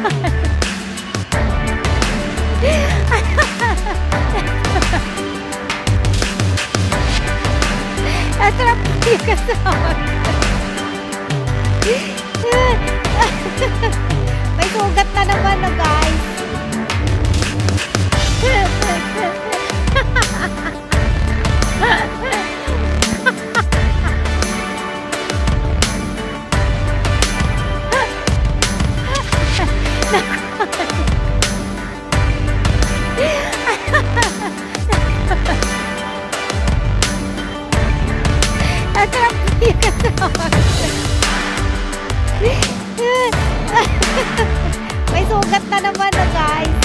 Natrap yung kasama. May sugat na naman na guys. Natrap yung kasama. May sugat na naman na guys.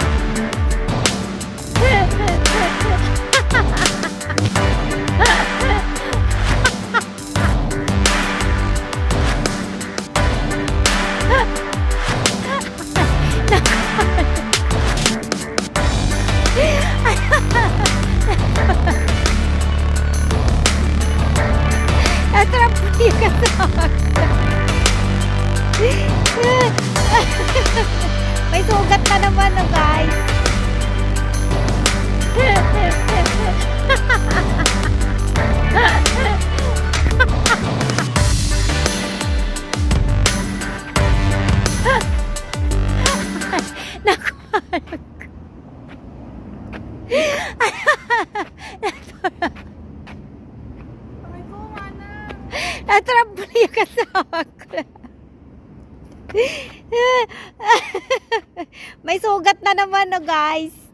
Natrap yung kasama. May sugat na naman na guys. Natrap yung kasama ko. May sugat na naman na guys.